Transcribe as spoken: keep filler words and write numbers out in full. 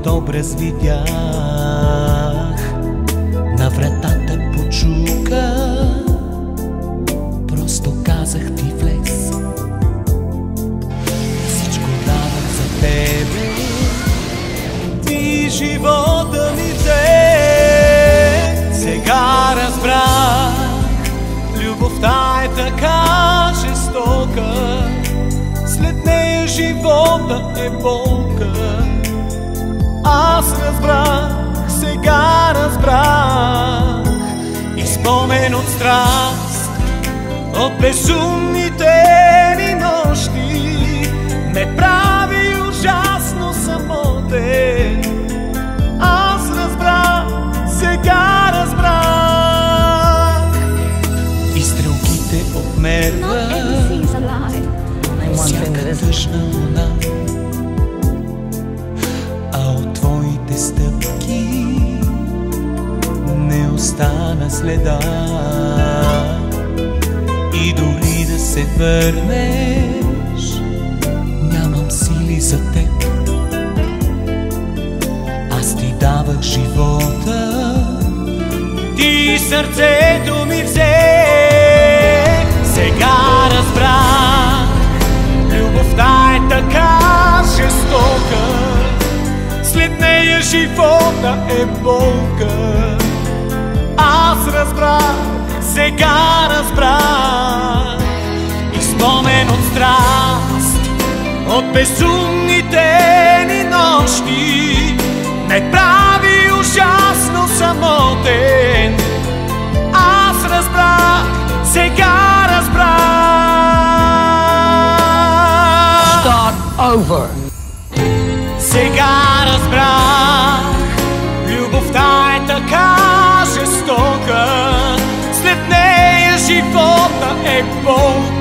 образ видях, на вратата почука, просто казах ти влез. Всичко давах за тебе, ти живота ми взе. Сега разбрах, любовта е така жестока, след нея живота е болка. Аз разбрах, сега разбрах, и спомен от страст, от безумните ни нощи, ме прави ужасно самотен. Аз разбрах, сега разбрах, и стрелките отмерват всяка тъжна луна, а от твоите стъпки не остана следа. И дори да се върнеш, нямам сили за теб. Аз ти давах живота, ти сърцето ми взе. Сега разбрах, любовта е така жестока, след нея живота е болка. Аз разбрах, сега разбрах, и спомен от страст, от безумните ни нощи, ме прави ужасно самотен. Аз разбрах, сега разбрах. Start over. Сега разбрах, любовта е така жестока, след нея живота е болка.